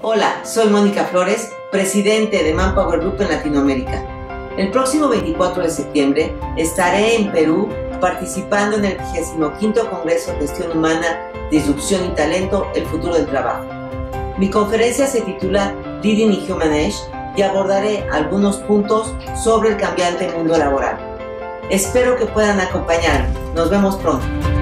Hola, soy Mónica Flores, presidente de Manpower Group en Latinoamérica. El próximo 24 de septiembre estaré en Perú participando en el 25º Congreso Gestión Humana, Disrupción y Talento, el futuro del trabajo. Mi conferencia se titula Leading in Human Age y abordaré algunos puntos sobre el cambiante mundo laboral. Espero que puedan acompañarme. Nos vemos pronto.